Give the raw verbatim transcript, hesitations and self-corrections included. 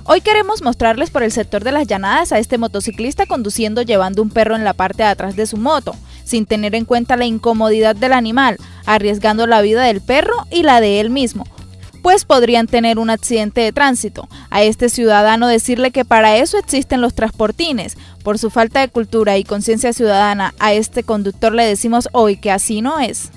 Hoy queremos mostrarles por el sector de las Llanadas a este motociclista conduciendo llevando un perro en la parte de atrás de su moto, sin tener en cuenta la incomodidad del animal, arriesgando la vida del perro y la de él mismo, pues podrían tener un accidente de tránsito. A este ciudadano decirle que para eso existen los transportines. Por su falta de cultura y conciencia ciudadana, a este conductor le decimos hoy que así no es.